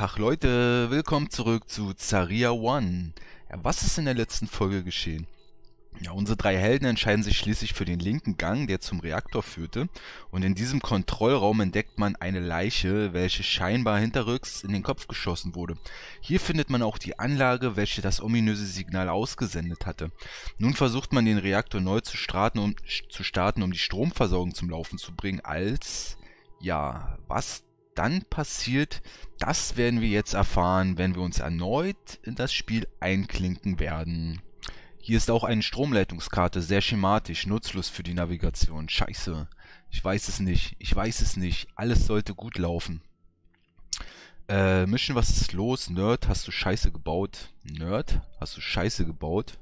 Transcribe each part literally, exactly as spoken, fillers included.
Tag Leute, willkommen zurück zu Zarya One. Ja, was ist in der letzten Folge geschehen? Ja, unsere drei Helden entscheiden sich schließlich für den linken Gang, der zum Reaktor führte, und in diesem Kontrollraum entdeckt man eine Leiche, welche scheinbar hinterrücks in den Kopf geschossen wurde. Hier findet man auch die Anlage, welche das ominöse Signal ausgesendet hatte. Nun versucht man den Reaktor neu zu starten, um, zu starten, um die Stromversorgung zum Laufen zu bringen, als... Ja, was dann passiert, das werden wir jetzt erfahren, wenn wir uns erneut in das Spiel einklinken werden. Hier ist auch eine Stromleitungskarte, sehr schematisch, nutzlos für die Navigation. Scheiße, ich weiß es nicht, ich weiß es nicht, alles sollte gut laufen. Äh, Mission, was ist los? Nerd, hast du Scheiße gebaut? Nerd, hast du Scheiße gebaut?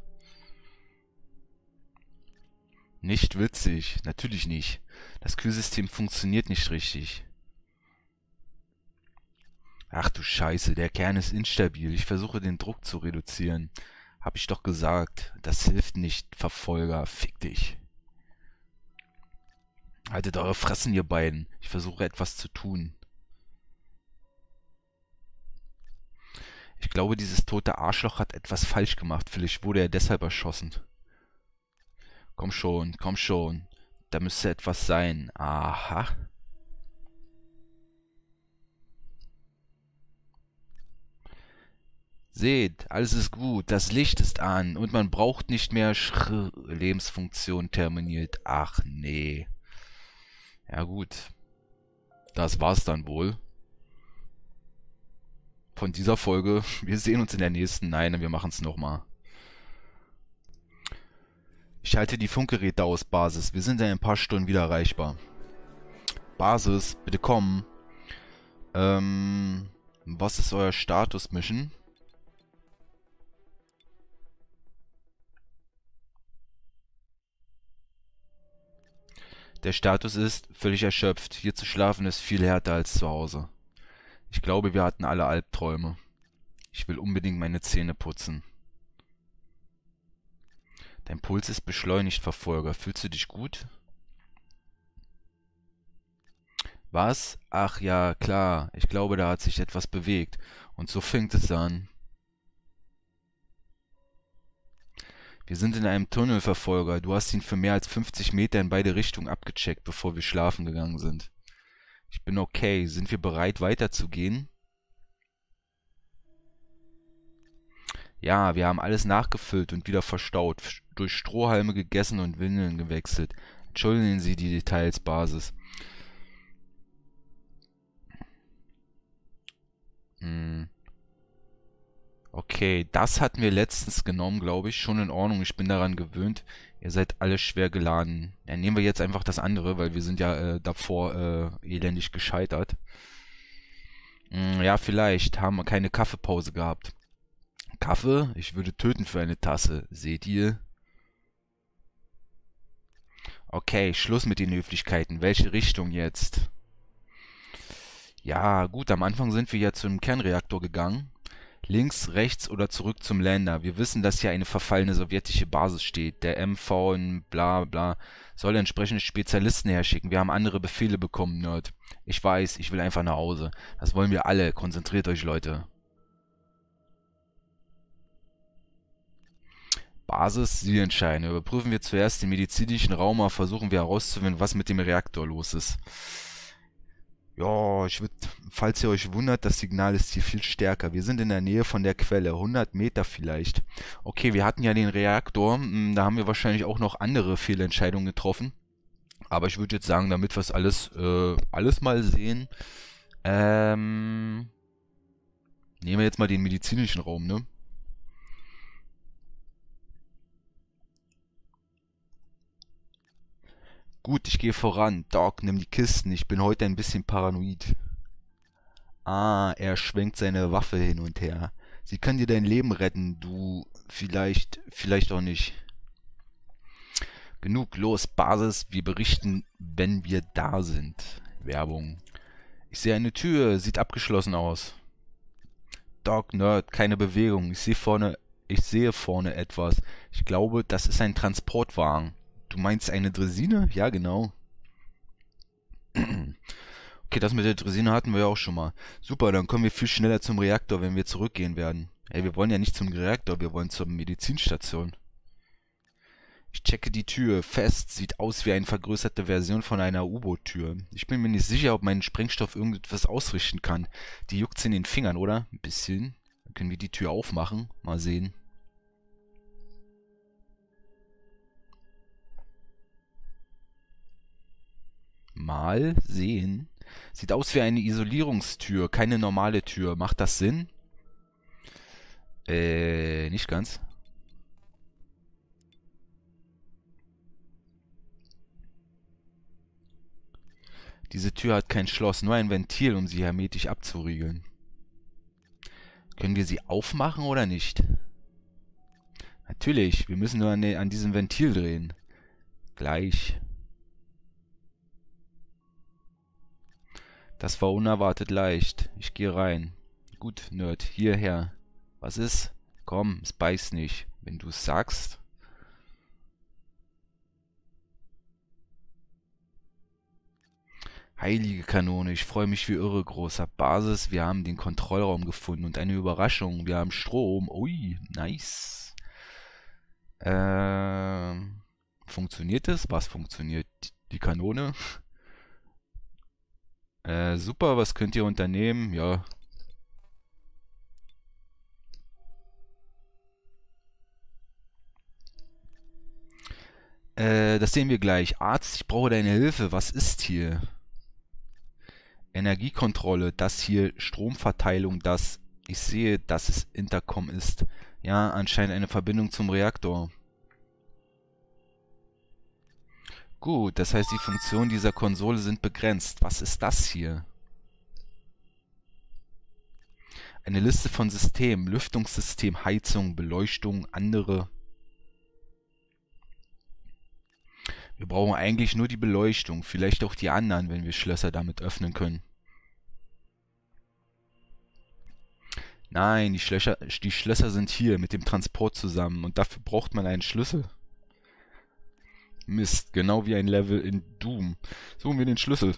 Nicht witzig, natürlich nicht. Das Kühlsystem funktioniert nicht richtig. Ach du Scheiße, der Kern ist instabil. Ich versuche den Druck zu reduzieren. Hab ich doch gesagt. Das hilft nicht, Verfolger. Fick dich. Haltet eure Fressen, ihr beiden. Ich versuche etwas zu tun. Ich glaube, dieses tote Arschloch hat etwas falsch gemacht. Vielleicht wurde er deshalb erschossen. Komm schon, komm schon. Da müsste etwas sein. Aha. Seht, alles ist gut, das Licht ist an und man braucht nicht mehr Schr Lebensfunktion terminiert. Ach nee. Ja gut. Das war's dann wohl. Von dieser Folge. Wir sehen uns in der nächsten. Nein, wir machen es nochmal. Ich halte die Funkgeräte aus, Basis. Wir sind in ein paar Stunden wieder erreichbar. Basis, bitte kommen. Ähm, was ist euer Status, Mission? Der Status ist völlig erschöpft. Hier zu schlafen ist viel härter als zu Hause. Ich glaube, wir hatten alle Albträume. Ich will unbedingt meine Zähne putzen. Dein Puls ist beschleunigt, Verfolger. Fühlst du dich gut? Was? Ach ja, klar. Ich glaube, da hat sich etwas bewegt. Und so fängt es an. Wir sind in einem Tunnel, Verfolger. Du hast ihn für mehr als fünfzig Meter in beide Richtungen abgecheckt, bevor wir schlafen gegangen sind. Ich bin okay. Sind wir bereit, weiterzugehen? Ja, wir haben alles nachgefüllt und wieder verstaut, durch Strohhalme gegessen und Windeln gewechselt. Entschuldigen Sie die Details, Basis. Hm. Okay, das hatten wir letztens genommen, glaube ich. Schon in Ordnung, ich bin daran gewöhnt. Ihr seid alle schwer geladen. Dann nehmen wir jetzt einfach das andere, weil wir sind ja äh, davor äh, elendig gescheitert. Hm, ja, vielleicht haben wir keine Kaffeepause gehabt. Kaffee? Ich würde töten für eine Tasse. Seht ihr? Okay, Schluss mit den Höflichkeiten. Welche Richtung jetzt? Ja, gut, am Anfang sind wir ja zum Kernreaktor gegangen. Links, rechts oder zurück zum Lander. Wir wissen, dass hier eine verfallene sowjetische Basis steht. Der M V in bla bla soll entsprechende Spezialisten herschicken. Wir haben andere Befehle bekommen, Nerd. Ich weiß, ich will einfach nach Hause. Das wollen wir alle. Konzentriert euch, Leute. Basis, Sie entscheiden. Überprüfen wir zuerst den medizinischen Raum, aber versuchen wir herauszufinden, was mit dem Reaktor los ist. Ja, ich würde, falls ihr euch wundert, das Signal ist hier viel stärker. Wir sind in der Nähe von der Quelle, hundert Meter vielleicht. Okay, wir hatten ja den Reaktor, da haben wir wahrscheinlich auch noch andere Fehlentscheidungen getroffen. Aber ich würde jetzt sagen, damit wir es alles, äh, alles mal sehen, ähm, nehmen wir jetzt mal den medizinischen Raum, ne? Gut, ich gehe voran. Doc, nimm die Kisten. Ich bin heute ein bisschen paranoid. Ah, er schwenkt seine Waffe hin und her. Sie kann dir dein Leben retten, du... Vielleicht, vielleicht auch nicht. Genug, los, Basis. Wir berichten, wenn wir da sind. Werbung. Ich sehe eine Tür. Sieht abgeschlossen aus. Doc, Nerd, keine Bewegung. Ich sehe vorne... Ich sehe vorne etwas. Ich glaube, das ist ein Transportwagen. Du meinst eine Draisine? Ja, genau. Okay, das mit der Dresine hatten wir ja auch schon mal. Super, dann kommen wir viel schneller zum Reaktor, wenn wir zurückgehen werden. Ey, wir wollen ja nicht zum Reaktor, wir wollen zur Medizinstation. Ich checke die Tür. Fest. Sieht aus wie eine vergrößerte Version von einer U-Boot-Tür. Ich bin mir nicht sicher, ob mein Sprengstoff irgendetwas ausrichten kann. Die juckt's in den Fingern, oder? Ein bisschen. Dann können wir die Tür aufmachen. Mal sehen. Mal sehen. Sieht aus wie eine Isolierungstür, keine normale Tür. Macht das Sinn? Äh, nicht ganz. Diese Tür hat kein Schloss, nur ein Ventil, um sie hermetisch abzuriegeln. Können wir sie aufmachen oder nicht? Natürlich, wir müssen nur an, an diesem Ventil drehen. Gleich. Das war unerwartet leicht. Ich gehe rein. Gut, Nerd, hierher. Was ist? Komm, es beißt nicht. Wenn du es sagst. Heilige Kanone, ich freue mich wie irre, großer Basis. Wir haben den Kontrollraum gefunden und eine Überraschung. Wir haben Strom. Ui, nice. Ähm, funktioniert es? Was funktioniert? Die Kanone? Äh, super, was könnt ihr unternehmen? Ja. Äh, das sehen wir gleich. Arzt, ich brauche deine Hilfe. Was ist hier? Energiekontrolle, das hier Stromverteilung, das ich sehe, dass es Intercom ist. Ja, anscheinend eine Verbindung zum Reaktor. Gut, das heißt, die Funktionen dieser Konsole sind begrenzt. Was ist das hier? Eine Liste von Systemen, Lüftungssystem, Heizung, Beleuchtung, andere. Wir brauchen eigentlich nur die Beleuchtung, vielleicht auch die anderen, wenn wir Schlösser damit öffnen können. Nein, die Schlösser, die Schlösser sind hier mit dem Transport zusammen und dafür braucht man einen Schlüssel. Mist, genau wie ein Level in Doom. Suchen wir den Schlüssel.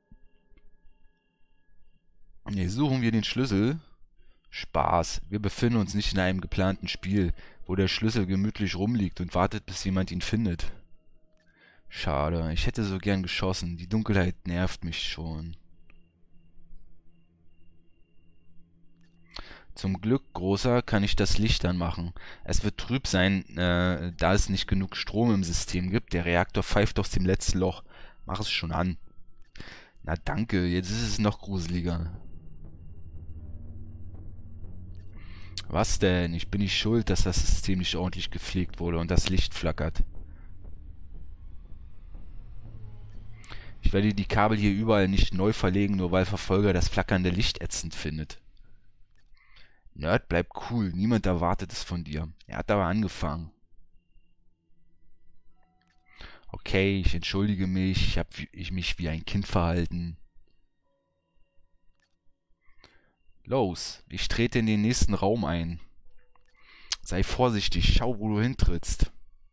Ne, suchen wir den Schlüssel. Spaß, wir befinden uns nicht in einem geplanten Spiel, wo der Schlüssel gemütlich rumliegt und wartet, bis jemand ihn findet. Schade, ich hätte so gern geschossen. Die Dunkelheit nervt mich schon. Zum Glück, Großer, kann ich das Licht anmachen. Es wird trüb sein, äh, da es nicht genug Strom im System gibt. Der Reaktor pfeift aus dem letzten Loch. Mach es schon an. Na danke, jetzt ist es noch gruseliger. Was denn? Ich bin nicht schuld, dass das System nicht ordentlich gepflegt wurde und das Licht flackert. Ich werde die Kabel hier überall nicht neu verlegen, nur weil Verfolger das flackernde Licht ätzend findet. Nerd, bleib cool, niemand erwartet es von dir. Er hat aber angefangen. Okay, ich entschuldige mich, ich habe ich mich wie ein Kind verhalten. Los, ich trete in den nächsten Raum ein. Sei vorsichtig, schau, wo du hintrittst.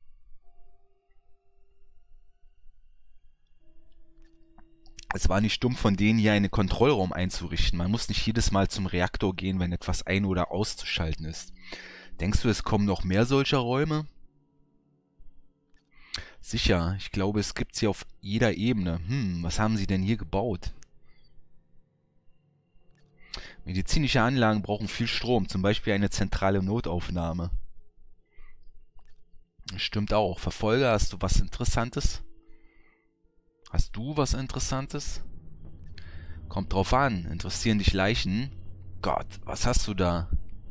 Es war nicht dumm von denen, hier einen Kontrollraum einzurichten. Man muss nicht jedes Mal zum Reaktor gehen, wenn etwas ein- oder auszuschalten ist. Denkst du, es kommen noch mehr solcher Räume? Sicher, ich glaube, es gibt sie auf jeder Ebene. Hm, was haben sie denn hier gebaut? Medizinische Anlagen brauchen viel Strom, zum Beispiel eine zentrale Notaufnahme. Stimmt auch. Verfolger, hast du was Interessantes? Hast du was Interessantes? Kommt drauf an. Interessieren dich Leichen? Gott, was hast du da?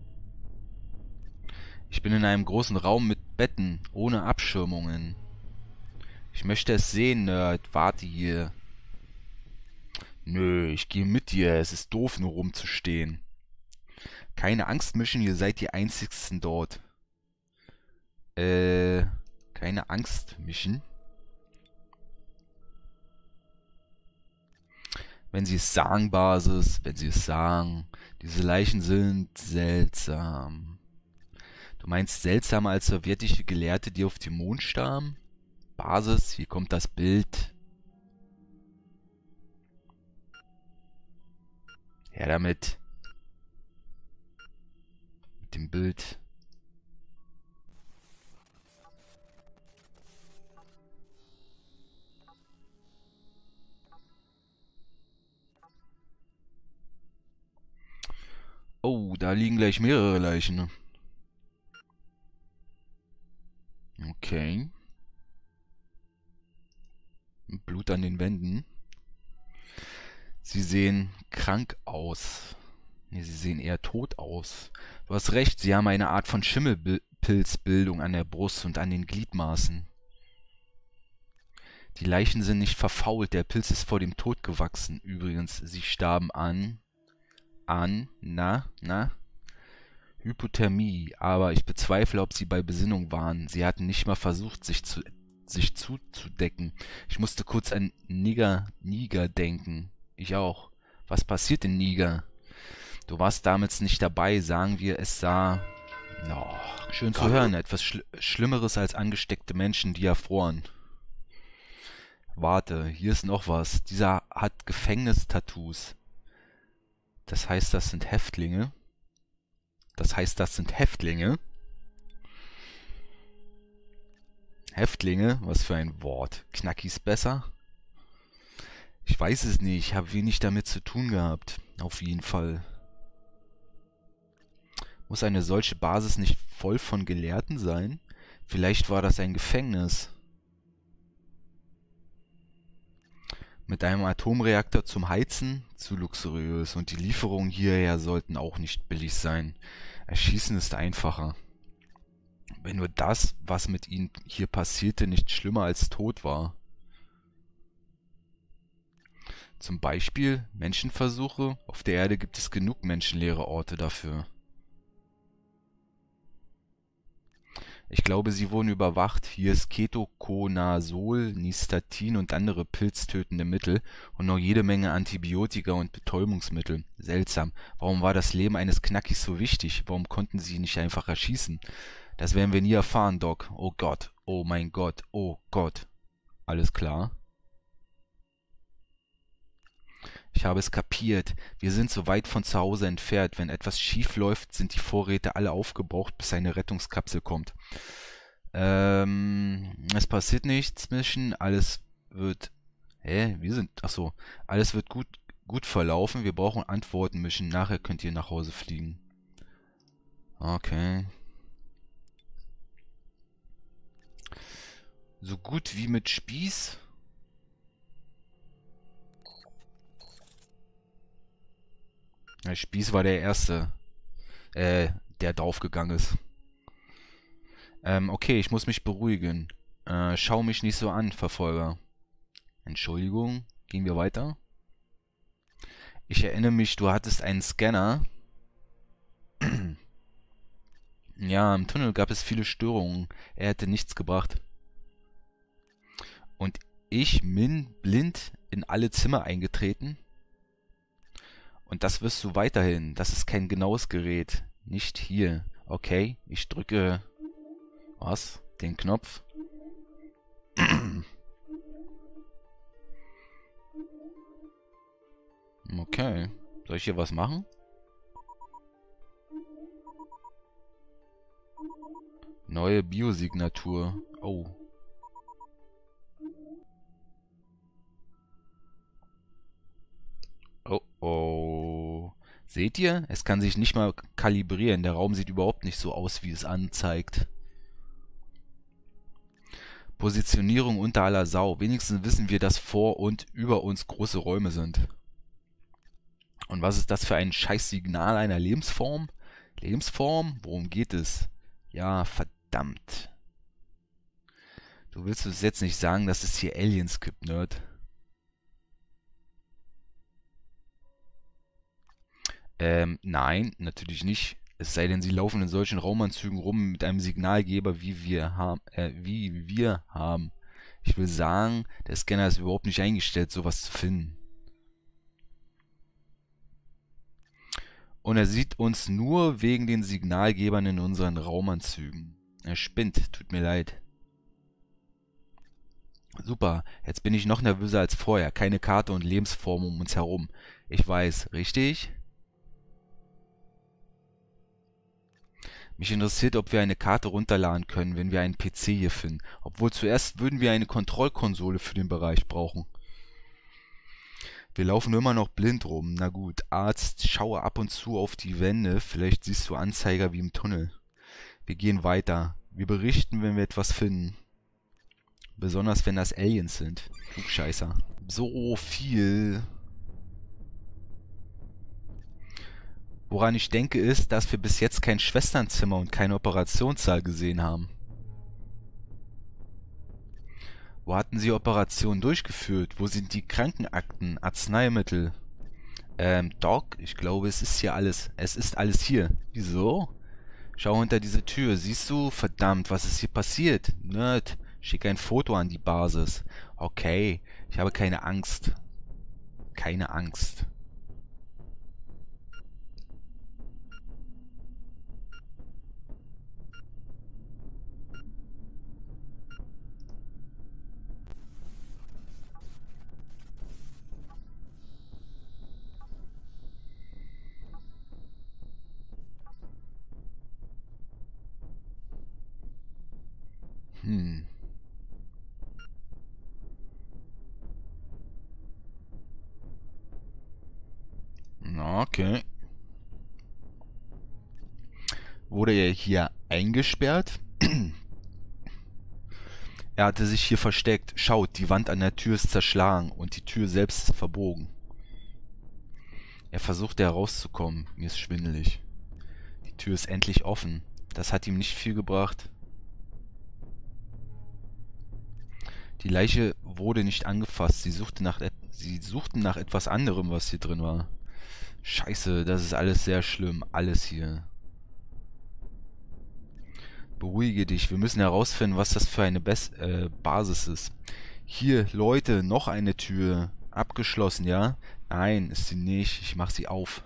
Ich bin in einem großen Raum mit Betten, ohne Abschirmungen. Ich möchte es sehen, Nerd. Warte hier. Nö, ich gehe mit dir. Es ist doof, nur rumzustehen. Keine Angst mischen, ihr seid die Einzigsten dort. Äh, keine Angst mischen. Wenn sie es sagen, Basis, wenn sie es sagen. Diese Leichen sind seltsam. Du meinst seltsamer als sowjetische Gelehrte, die auf dem Mond starben? Basis, hier kommt das Bild. Ja, damit. Mit dem Bild. Oh, da liegen gleich mehrere Leichen. Okay. Blut an den Wänden. Sie sehen krank aus. Nee, sie sehen eher tot aus. Du hast recht, sie haben eine Art von Schimmelpilzbildung an der Brust und an den Gliedmaßen. Die Leichen sind nicht verfault, der Pilz ist vor dem Tod gewachsen. Übrigens, sie starben an... An... Na? Na? Hypothermie, aber ich bezweifle, ob sie bei Besinnung waren. Sie hatten nicht mal versucht, sich zu sich zuzudecken. Ich musste kurz an Niger, Niger denken. Ich auch. Was passiert in Niger? Du warst damals nicht dabei, sagen wir, es sah... Oh, schön zu hören, etwas Schli Schlimmeres als angesteckte Menschen, die erfroren. Warte, hier ist noch was. Dieser hat Gefängnistattoos. Das heißt, das sind Häftlinge. Das heißt, das sind Häftlinge. Häftlinge? Was für ein Wort. Knackis besser? Ich weiß es nicht. Ich habe wenig damit zu tun gehabt. Auf jeden Fall. Muss eine solche Basis nicht voll von Gelehrten sein? Vielleicht war das ein Gefängnis. Mit einem Atomreaktor zum Heizen? Zu luxuriös. Und die Lieferungen hierher sollten auch nicht billig sein. Erschießen ist einfacher. Wenn nur das, was mit ihnen hier passierte, nicht schlimmer als Tod war. Zum Beispiel Menschenversuche. Auf der Erde gibt es genug menschenleere Orte dafür. Ich glaube, sie wurden überwacht. Hier ist Ketoconazol, Nystatin und andere pilztötende Mittel und noch jede Menge Antibiotika und Betäubungsmittel. Seltsam. Warum war das Leben eines Knackis so wichtig? Warum konnten sie ihn nicht einfach erschießen? Das werden wir nie erfahren, Doc. Oh Gott. Oh mein Gott. Oh Gott. Alles klar? Ich habe es kapiert. Wir sind so weit von zu Hause entfernt. Wenn etwas schief läuft, sind die Vorräte alle aufgebraucht, bis eine Rettungskapsel kommt. Ähm, es passiert nichts, Mission. Alles wird... Hä? Wir sind... Achso. Alles wird gut, gut verlaufen. Wir brauchen Antworten, Mission. Nachher könnt ihr nach Hause fliegen. Okay. So gut wie mit Spieß? Der Spieß war der Erste, äh, der draufgegangen ist. Ähm, okay, ich muss mich beruhigen. Äh, schau mich nicht so an, Verfolger. Entschuldigung, gehen wir weiter? Ich erinnere mich, du hattest einen Scanner. Ja, im Tunnel gab es viele Störungen. Er hätte nichts gebracht. Und ich bin blind in alle Zimmer eingetreten. Und das wirst du weiterhin. Das ist kein genaues Gerät. Nicht hier. Okay, ich drücke... Was? Den Knopf? Okay. Soll ich hier was machen? Neue Biosignatur. Oh. Oh oh. Seht ihr? Es kann sich nicht mal kalibrieren. Der Raum sieht überhaupt nicht so aus, wie es anzeigt. Positionierung unter aller Sau. Wenigstens wissen wir, dass vor und über uns große Räume sind. Und was ist das für ein Scheißsignal einer Lebensform? Lebensform? Worum geht es? Ja, verdammt. Du willst uns jetzt nicht sagen, dass es hier Aliens gibt, Nerd? Ähm, nein, natürlich nicht. Es sei denn, sie laufen in solchen Raumanzügen rum mit einem Signalgeber, wie wir haben, äh, wie wir haben. Ich will sagen, der Scanner ist überhaupt nicht eingestellt, sowas zu finden. Und er sieht uns nur wegen den Signalgebern in unseren Raumanzügen. Er spinnt, tut mir leid. Super, jetzt bin ich noch nervöser als vorher. Keine Karte und Lebensform um uns herum. Ich weiß, richtig? Mich interessiert, ob wir eine Karte runterladen können, wenn wir einen P C hier finden. Obwohl zuerst würden wir eine Kontrollkonsole für den Bereich brauchen. Wir laufen immer noch blind rum. Na gut, Arzt, schaue ab und zu auf die Wände. Vielleicht siehst du Anzeiger wie im Tunnel. Wir gehen weiter. Wir berichten, wenn wir etwas finden. Besonders wenn das Aliens sind. Klugscheißer. So viel. Woran ich denke ist, dass wir bis jetzt kein Schwesternzimmer und keinen Operationssaal gesehen haben. Wo hatten Sie Operationen durchgeführt? Wo sind die Krankenakten, Arzneimittel? Ähm, Doc, ich glaube, es ist hier alles. Es ist alles hier. Wieso? Schau hinter diese Tür. Siehst du? Verdammt, was ist hier passiert? Nerd, schick ein Foto an die Basis. Okay, ich habe keine Angst. Keine Angst. Hm. Okay. Wurde er hier eingesperrt? Er hatte sich hier versteckt. Schaut, die Wand an der Tür ist zerschlagen und die Tür selbst ist verbogen. Er versuchte herauszukommen. Mir ist schwindelig. Die Tür ist endlich offen. Das hat ihm nicht viel gebracht. Die Leiche wurde nicht angefasst. Sie suchte nach, et Sie suchten nach etwas anderem, was hier drin war. Scheiße, das ist alles sehr schlimm. Alles hier. Beruhige dich. Wir müssen herausfinden, was das für eine Bes äh, Basis ist. Hier, Leute, noch eine Tür. Abgeschlossen, ja? Nein, ist sie nicht. Ich mach sie auf.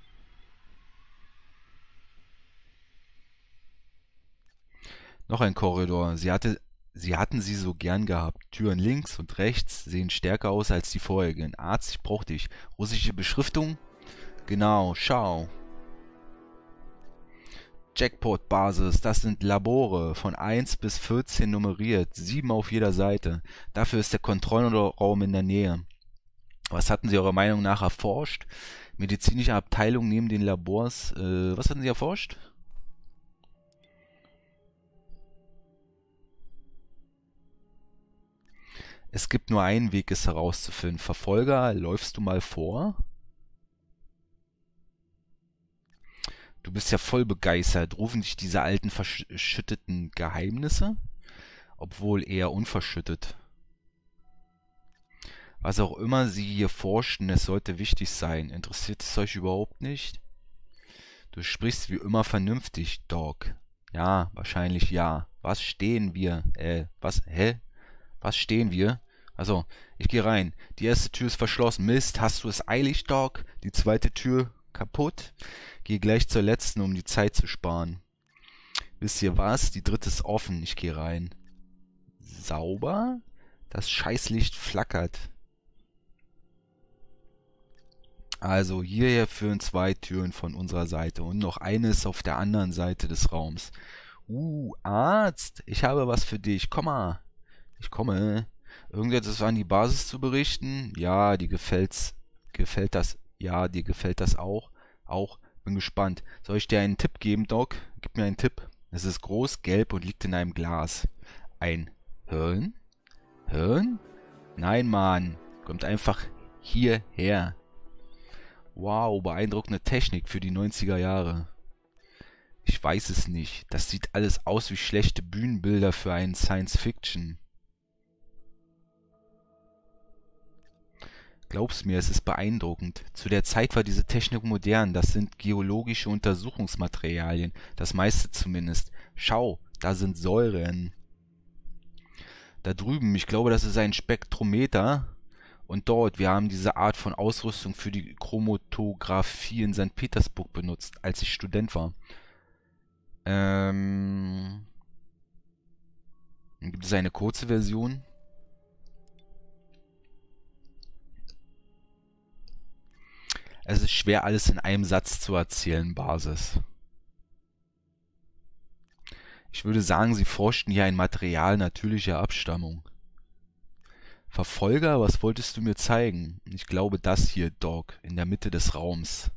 Noch ein Korridor. Sie hatte, sie hatten sie so gern gehabt. Türen links und rechts sehen stärker aus als die vorherigen. Arzt, ich brauch dich. Russische Beschriftung? Genau, schau. Jackpot-Basis, das sind Labore, von eins bis vierzehn nummeriert, sieben auf jeder Seite. Dafür ist der Kontrollraum in der Nähe. Was hatten Sie eurer Meinung nach erforscht? Medizinische Abteilung neben den Labors. Äh, was hatten Sie erforscht? Es gibt nur einen Weg, es herauszufinden. Verfolger, läufst du mal vor? Du bist ja voll begeistert. Rufen dich diese alten verschütteten Geheimnisse? Obwohl eher unverschüttet. Was auch immer Sie hier forschten, es sollte wichtig sein. Interessiert es euch überhaupt nicht? Du sprichst wie immer vernünftig, Dog. Ja, wahrscheinlich ja. Was stehen wir? Äh, was? Hä? Was stehen wir? Also, ich gehe rein. Die erste Tür ist verschlossen. Mist, hast du es eilig, Dog? Die zweite Tür kaputt? Geh gleich zur letzten, um die Zeit zu sparen. Wisst ihr was? Die dritte ist offen. Ich gehe rein. Sauber? Das Scheißlicht flackert. Also hierher führen zwei Türen von unserer Seite und noch eine ist auf der anderen Seite des Raums. Uh, Arzt, ich habe was für dich. Komm mal. Ich komme. Irgendetwas an die Basis zu berichten? Ja, dir gefällt's. Gefällt das? Ja, dir gefällt das auch? Auch. Bin gespannt. Soll ich dir einen Tipp geben, Doc? Gib mir einen Tipp. Es ist groß, gelb und liegt in einem Glas. Ein Hirn? Hirn? Nein, Mann. Kommt einfach hierher. Wow, beeindruckende Technik für die neunziger Jahre. Ich weiß es nicht. Das sieht alles aus wie schlechte Bühnenbilder für einen Science-Fiction. Glaub's mir, es ist beeindruckend. Zu der Zeit war diese Technik modern. Das sind geologische Untersuchungsmaterialien. Das meiste zumindest. Schau, da sind Säuren. Da drüben, ich glaube, das ist ein Spektrometer. Und dort, wir haben diese Art von Ausrüstung für die Chromatographie in Sankt Petersburg benutzt, als ich Student war. Ähm, dann gibt es eine kurze Version. Es ist schwer, alles in einem Satz zu erzählen, Basis. Ich würde sagen, sie forschten hier ein Material natürlicher Abstammung. Verfolger, was wolltest du mir zeigen? Ich glaube das hier, Doc, in der Mitte des Raums.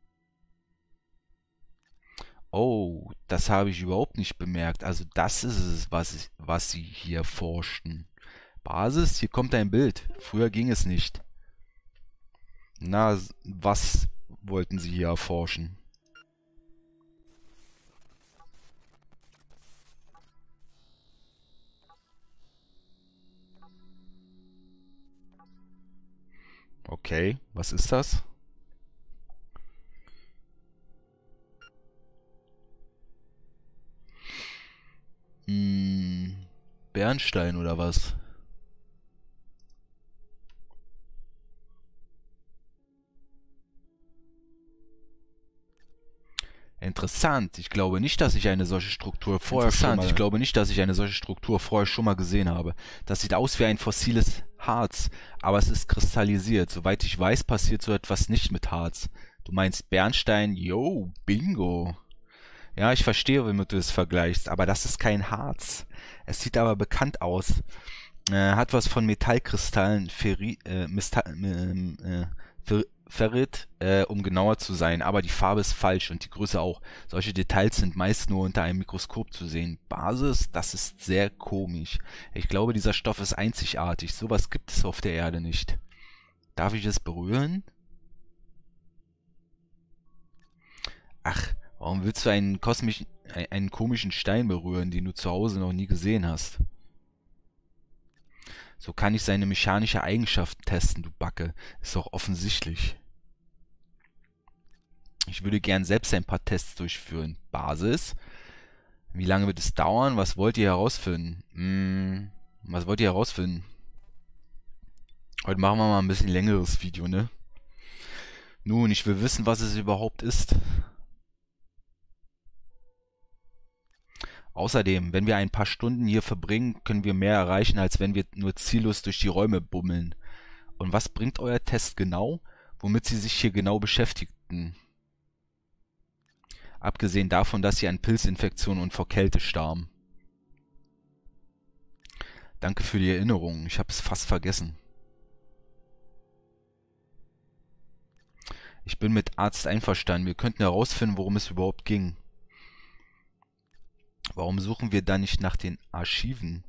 Oh, das habe ich überhaupt nicht bemerkt. Also das ist es, was, was sie hier forschten. Basis, hier kommt ein Bild. Früher ging es nicht. Na, was wollten sie hier erforschen? Okay, was ist das? Hm, Bernstein oder was? Interessant. Ich glaube nicht, dass ich eine solche Struktur vorher schon mal... Ich glaube nicht, dass ich eine solche Struktur vorher schon mal gesehen habe. Das sieht aus wie ein fossiles Harz, aber es ist kristallisiert. Soweit ich weiß, passiert so etwas nicht mit Harz. Du meinst Bernstein? Yo, bingo. Ja, ich verstehe, womit du es vergleichst, aber das ist kein Harz. Es sieht aber bekannt aus. Äh, hat was von Metallkristallen, Ferri, äh, Mista, äh, äh, Fer, Ferrit, äh, um genauer zu sein, aber die Farbe ist falsch und die Größe auch. Solche Details sind meist nur unter einem Mikroskop zu sehen. Basis, das ist sehr komisch. Ich glaube, dieser Stoff ist einzigartig. Sowas gibt es auf der Erde nicht. Darf ich es berühren? Ach, warum willst du einen kosmischen, einen komischen Stein berühren, den du zu Hause noch nie gesehen hast? So kann ich seine mechanische Eigenschaften testen, du Backe. Ist doch offensichtlich. Ich würde gern selbst ein paar Tests durchführen. Basis. Wie lange wird es dauern? Was wollt ihr herausfinden? Hm, was wollt ihr herausfinden? Heute machen wir mal ein bisschen längeres Video, ne? Nun, ich will wissen, was es überhaupt ist. Außerdem, wenn wir ein paar Stunden hier verbringen, können wir mehr erreichen, als wenn wir nur ziellos durch die Räume bummeln. Und was bringt euer Test genau? Womit sie sich hier genau beschäftigten? Abgesehen davon, dass sie an Pilzinfektionen und vor Kälte starben. Danke für die Erinnerung, ich habe es fast vergessen. Ich bin mit Arzt einverstanden, wir könnten herausfinden, worum es überhaupt ging. Warum suchen wir da nicht nach den Archiven?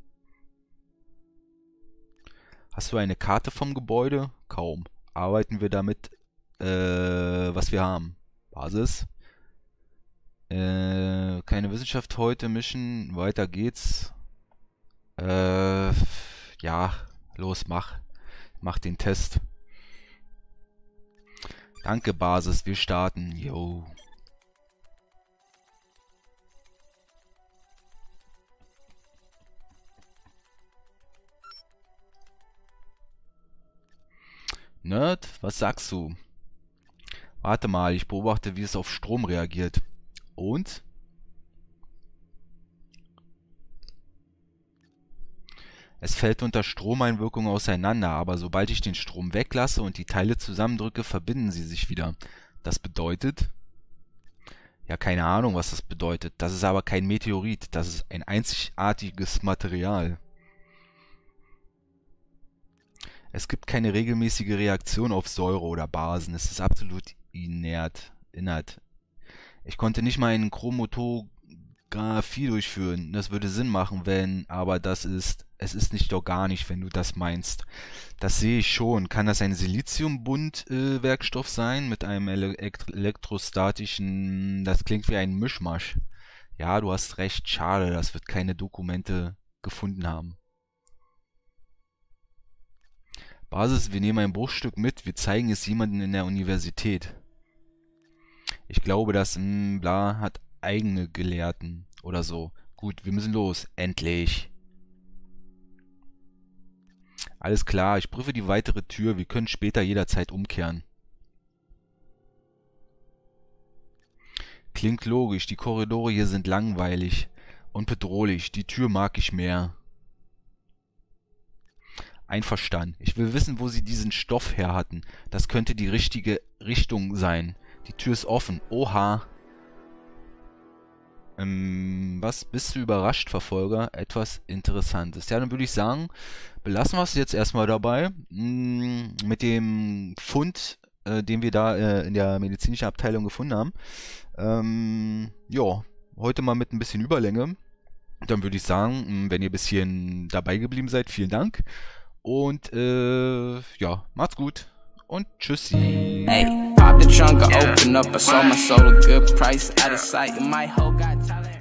Hast du eine Karte vom Gebäude? Kaum. Arbeiten wir damit, äh, was wir haben. Basis. Äh, keine Wissenschaft heute mischen. Weiter geht's. Äh, ja, los, mach. Mach den Test. Danke, Basis, wir starten. Yo. Nerd, was sagst du? Warte mal, ich beobachte, wie es auf Strom reagiert. Und? Es fällt unter Stromeinwirkung auseinander, aber sobald ich den Strom weglasse und die Teile zusammendrücke, verbinden sie sich wieder. Das bedeutet? Ja, keine Ahnung, was das bedeutet. Das ist aber kein Meteorit, das ist ein einzigartiges Material. Es gibt keine regelmäßige Reaktion auf Säure oder Basen. Es ist absolut inert. inert. Ich konnte nicht mal eine Chromatographie durchführen. Das würde Sinn machen, wenn, aber das ist, es ist nicht organisch, wenn du das meinst. Das sehe ich schon. Kann das ein Siliziumbund-Werkstoff äh, sein mit einem ele elektrostatischen, das klingt wie ein Mischmasch. Ja, du hast recht, schade, das wird keine Dokumente gefunden haben. Basis, wir nehmen ein Bruchstück mit, wir zeigen es jemandem in der Universität. Ich glaube, das mh, bla hat eigene Gelehrten oder so. Gut, wir müssen los. Endlich. Alles klar, ich prüfe die weitere Tür. Wir können später jederzeit umkehren. Klingt logisch, die Korridore hier sind langweilig und bedrohlich. Die Tür mag ich mehr. Einverstanden. Ich will wissen, wo sie diesen Stoff her hatten. Das könnte die richtige Richtung sein. Die Tür ist offen. Oha. Ähm, was bist du überrascht, Verfolger? Etwas Interessantes. Ja, dann würde ich sagen, belassen wir es jetzt erstmal dabei. Mm, mit dem Fund, äh, den wir da äh, in der medizinischen Abteilung gefunden haben. Ähm, ja, heute mal mit ein bisschen Überlänge. Dann würde ich sagen, mm, wenn ihr bis hierhin dabei geblieben seid, vielen Dank. Und äh, ja, macht's gut und tschüssi. Hey, pop the trunk, I open up, I sold my soul a good price, out of sight, and my hoe got talent.